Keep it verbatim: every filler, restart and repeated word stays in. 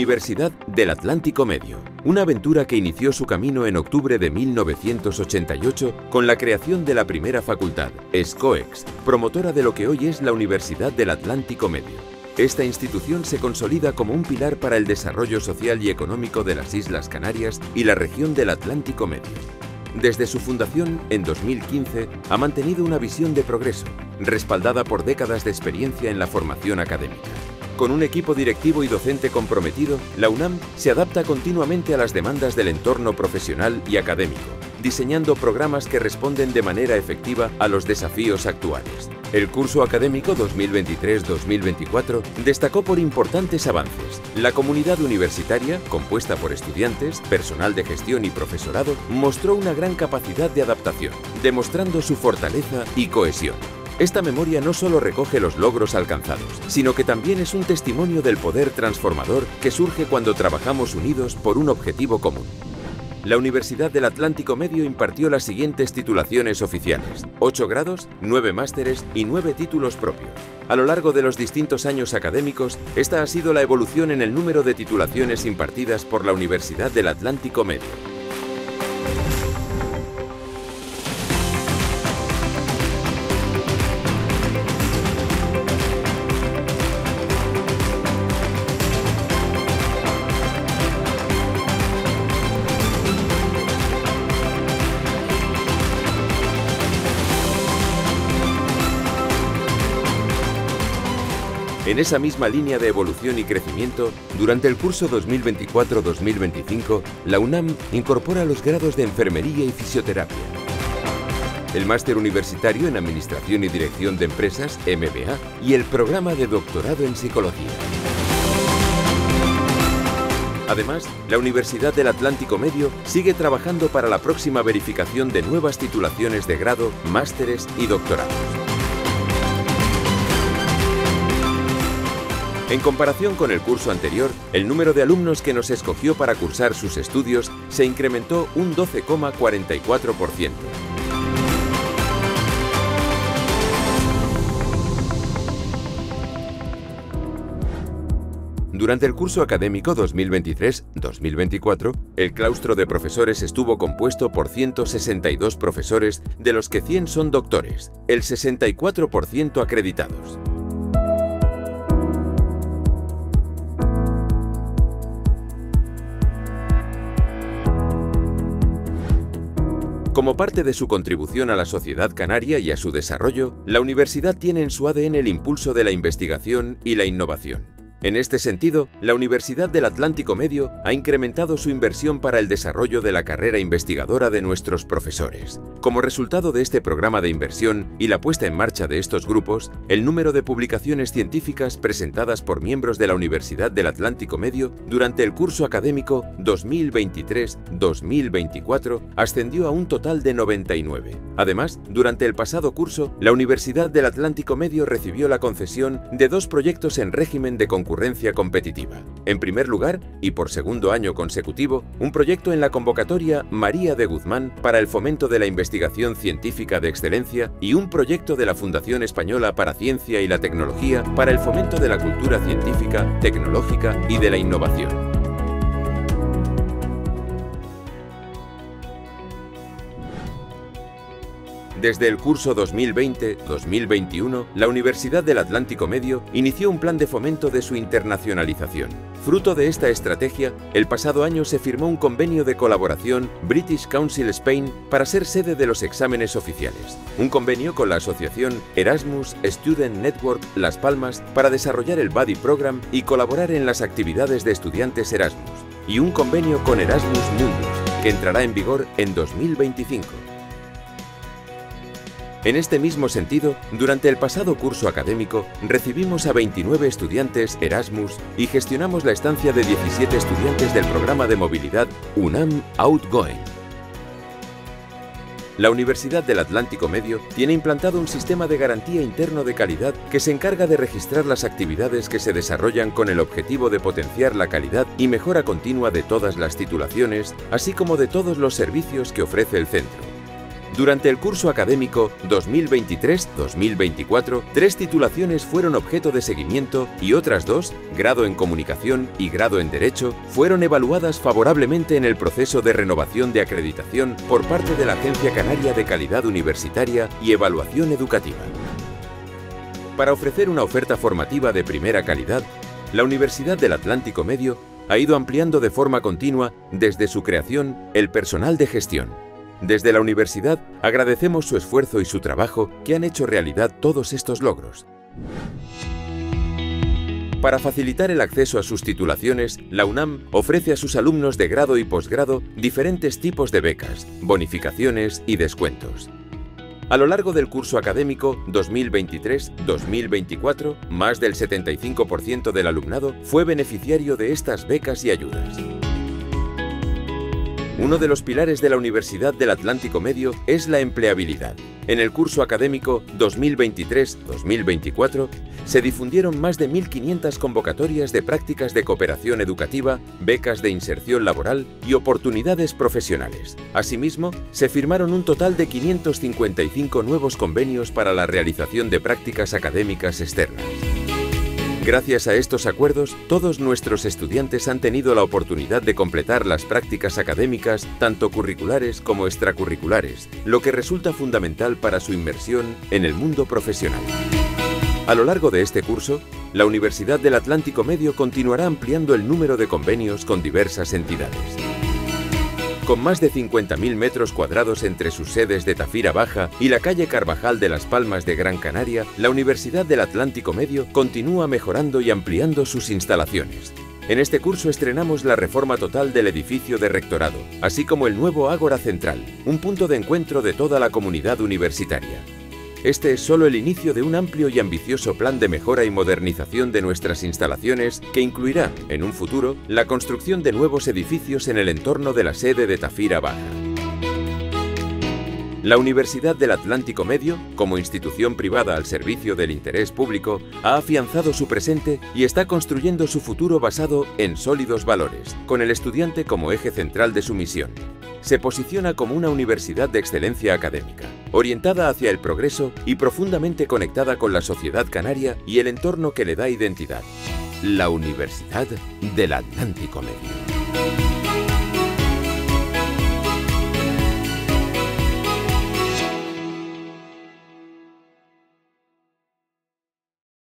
Universidad del Atlántico Medio, una aventura que inició su camino en octubre de mil novecientos ochenta y ocho con la creación de la primera facultad, SCOEX, promotora de lo que hoy es la Universidad del Atlántico Medio. Esta institución se consolida como un pilar para el desarrollo social y económico de las Islas Canarias y la región del Atlántico Medio. Desde su fundación, en dos mil quince, ha mantenido una visión de progreso, respaldada por décadas de experiencia en la formación académica. Con un equipo directivo y docente comprometido, la UNAM se adapta continuamente a las demandas del entorno profesional y académico, diseñando programas que responden de manera efectiva a los desafíos actuales. El curso académico dos mil veintitrés dos mil veinticuatro destacó por importantes avances. La comunidad universitaria, compuesta por estudiantes, personal de gestión y profesorado, mostró una gran capacidad de adaptación, demostrando su fortaleza y cohesión. Esta memoria no solo recoge los logros alcanzados, sino que también es un testimonio del poder transformador que surge cuando trabajamos unidos por un objetivo común. La Universidad del Atlántico Medio impartió las siguientes titulaciones oficiales: ocho grados, nueve másteres y nueve títulos propios. A lo largo de los distintos años académicos, esta ha sido la evolución en el número de titulaciones impartidas por la Universidad del Atlántico Medio. En esa misma línea de evolución y crecimiento, durante el curso dos mil veinticuatro dos mil veinticinco, la UNAM incorpora los grados de Enfermería y Fisioterapia, el Máster Universitario en Administración y Dirección de Empresas, M B A, y el Programa de Doctorado en Psicología. Además, la Universidad del Atlántico Medio sigue trabajando para la próxima verificación de nuevas titulaciones de grado, másteres y doctorados. En comparación con el curso anterior, el número de alumnos que nos escogió para cursar sus estudios se incrementó un doce coma cuarenta y cuatro por ciento. Durante el curso académico dos mil veintitrés dos mil veinticuatro, el claustro de profesores estuvo compuesto por ciento sesenta y dos profesores, de los que cien son doctores, el sesenta y cuatro por ciento acreditados. Como parte de su contribución a la sociedad canaria y a su desarrollo, la universidad tiene en su A D N el impulso de la investigación y la innovación. En este sentido, la Universidad del Atlántico Medio ha incrementado su inversión para el desarrollo de la carrera investigadora de nuestros profesores. Como resultado de este programa de inversión y la puesta en marcha de estos grupos, el número de publicaciones científicas presentadas por miembros de la Universidad del Atlántico Medio durante el curso académico dos mil veintitrés dos mil veinticuatro ascendió a un total de noventa y nueve. Además, durante el pasado curso, la Universidad del Atlántico Medio recibió la concesión de dos proyectos en régimen de concurrencia concurrencia competitiva. En primer lugar, y por segundo año consecutivo, un proyecto en la convocatoria María de Guzmán para el fomento de la investigación científica de excelencia y un proyecto de la Fundación Española para Ciencia y la Tecnología para el fomento de la cultura científica, tecnológica y de la innovación. Desde el curso dos mil veinte dos mil veintiuno, la Universidad del Atlántico Medio inició un plan de fomento de su internacionalización. Fruto de esta estrategia, el pasado año se firmó un convenio de colaboración British Council Spain para ser sede de los exámenes oficiales. Un convenio con la asociación Erasmus Student Network Las Palmas para desarrollar el Buddy Program y colaborar en las actividades de estudiantes Erasmus. Y un convenio con Erasmus Mundus, que entrará en vigor en dos mil veinticinco. En este mismo sentido, durante el pasado curso académico, recibimos a veintinueve estudiantes Erasmus y gestionamos la estancia de diecisiete estudiantes del programa de movilidad UNAM Outgoing. La Universidad del Atlántico Medio tiene implantado un sistema de garantía interno de calidad que se encarga de registrar las actividades que se desarrollan con el objetivo de potenciar la calidad y mejora continua de todas las titulaciones, así como de todos los servicios que ofrece el centro. Durante el curso académico dos mil veintitrés dos mil veinticuatro, tres titulaciones fueron objeto de seguimiento y otras dos, grado en Comunicación y grado en Derecho, fueron evaluadas favorablemente en el proceso de renovación de acreditación por parte de la Agencia Canaria de Calidad Universitaria y Evaluación Educativa. Para ofrecer una oferta formativa de primera calidad, la Universidad del Atlántico Medio ha ido ampliando de forma continua, desde su creación, el personal de gestión. Desde la universidad agradecemos su esfuerzo y su trabajo que han hecho realidad todos estos logros. Para facilitar el acceso a sus titulaciones, la UNAM ofrece a sus alumnos de grado y posgrado diferentes tipos de becas, bonificaciones y descuentos. A lo largo del curso académico dos mil veintitrés dos mil veinticuatro, más del setenta y cinco por ciento del alumnado fue beneficiario de estas becas y ayudas. Uno de los pilares de la Universidad del Atlántico Medio es la empleabilidad. En el curso académico dos mil veintitrés dos mil veinticuatro se difundieron más de mil quinientas convocatorias de prácticas de cooperación educativa, becas de inserción laboral y oportunidades profesionales. Asimismo, se firmaron un total de quinientos cincuenta y cinco nuevos convenios para la realización de prácticas académicas externas. Gracias a estos acuerdos, todos nuestros estudiantes han tenido la oportunidad de completar las prácticas académicas, tanto curriculares como extracurriculares, lo que resulta fundamental para su inmersión en el mundo profesional. A lo largo de este curso, la Universidad del Atlántico Medio continuará ampliando el número de convenios con diversas entidades. Con más de cincuenta mil metros cuadrados entre sus sedes de Tafira Baja y la calle Carvajal de Las Palmas de Gran Canaria, la Universidad del Atlántico Medio continúa mejorando y ampliando sus instalaciones. En este curso estrenamos la reforma total del edificio de rectorado, así como el nuevo Ágora Central, un punto de encuentro de toda la comunidad universitaria. Este es solo el inicio de un amplio y ambicioso plan de mejora y modernización de nuestras instalaciones que incluirá, en un futuro, la construcción de nuevos edificios en el entorno de la sede de Tafira Baja. La Universidad del Atlántico Medio, como institución privada al servicio del interés público, ha afianzado su presente y está construyendo su futuro basado en sólidos valores, con el estudiante como eje central de su misión. Se posiciona como una universidad de excelencia académica, orientada hacia el progreso y profundamente conectada con la sociedad canaria y el entorno que le da identidad. La Universidad del Atlántico Medio.